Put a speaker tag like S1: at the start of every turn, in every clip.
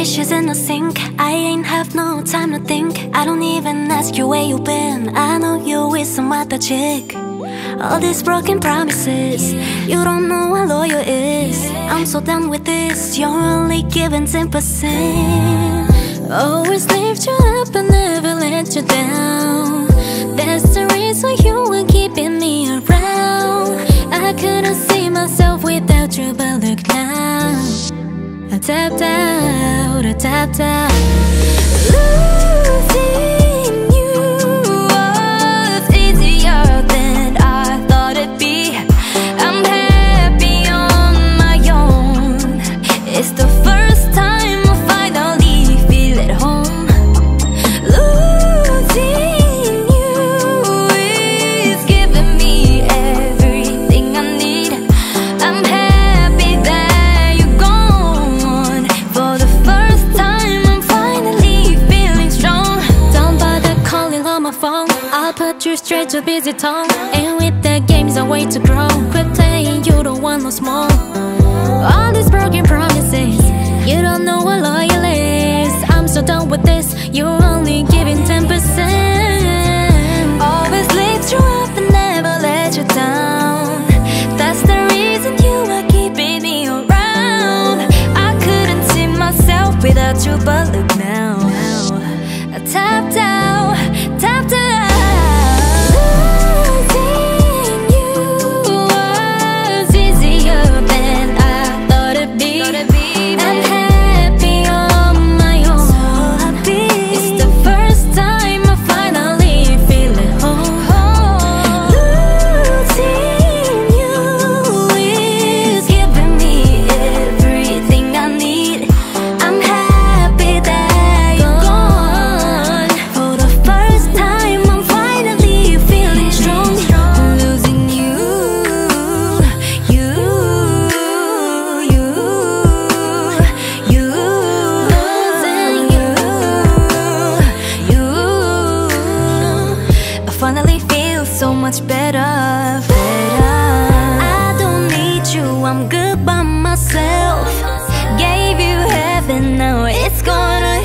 S1: dishes in the sink. I ain't have no time to think. I don't even ask you where you been. I know you with some other chick. All these broken promises, you don't know what loyal is. I'm so done with this, you're only giving 10%. Always lift you up and never let you down. That's the reason you were keeping me around. I couldn't see myself without you, but look now. I tapped out, I tapped out. Losing you was easier than I thought it'd be. I'm happy on my own. It's the first time I finally feel at home. Losing you is giving me everything I need. I'm happy that you're gone. For the first time I'm finally feeling strong. Don't bother calling on my phone, I'll put you straight to busy tone. And with the games a way to grow. Quit playing, you don't want no small. All these broken promises, you don't know what loyal is. I'm so done with this, you're only giving 10%. Always lift you up and never let you down. That's the reason you are keeping me around. I couldn't see myself without you, but look now. I tapped out, tapped out. Losing you was easier than I thought it'd be. I'm happy on my own. It's the first time I finally feel at home. Losing you is giving me everything I need. I'm happy that you're gone. For the first time I'm finally feeling strong. Losing you, you, you, you. Losing you, you. I finally feel so much better, better. I don't need you, I'm good by myself. Gave you heaven, now it's gonna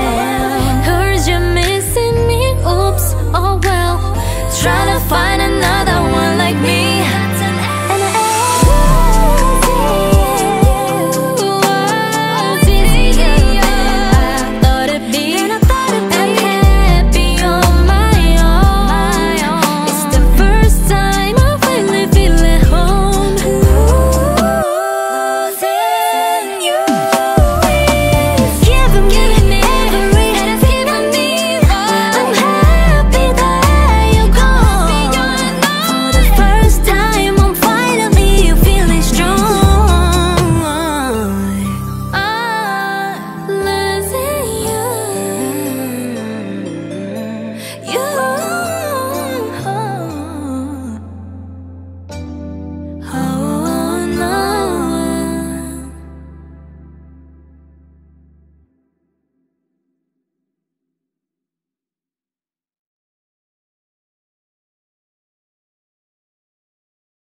S1: hell. Heard you're missing me, oops, oh well. Trying to find another